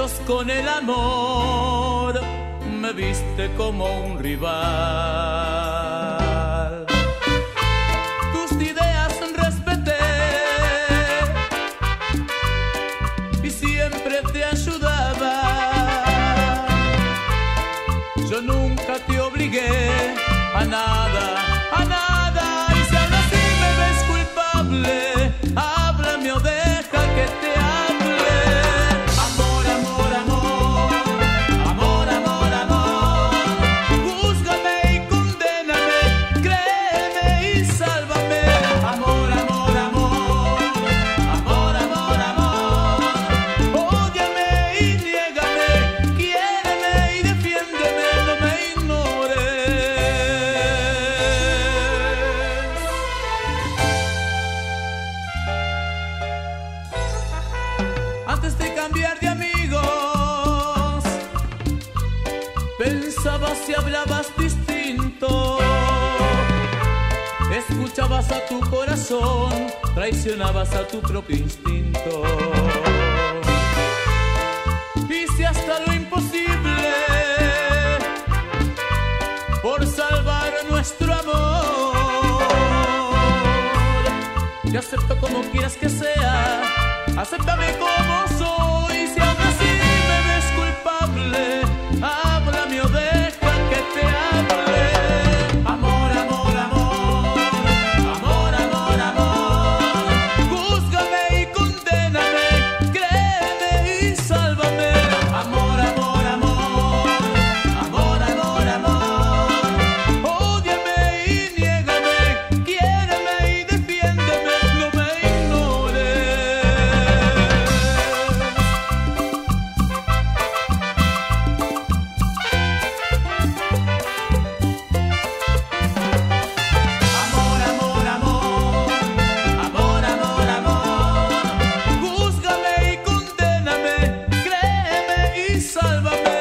hechos con el amor, me viste como un rival. Tus ideas respeté y siempre te ayudaba. Yo nunca te obligué a nada, a nada. Y si ahora sí me ves culpable, háblame o deja que te hable. Amor, amor, amor, amor, amor, amor. Júzgame y condéname, créeme y sálvame. Amor, amor, amor, amor, amor, amor. Ódiame y niégame, quiéreme y defiéndeme, no me ignores. Antes de cambiar de amigos, pensabas y hablabas distinto. Escuchabas a tu corazón, traicionabas a tu propio instinto. Hice hasta lo imposible por salvar nuestro amor. Te acepto como quieras que sea, acéptame como soy.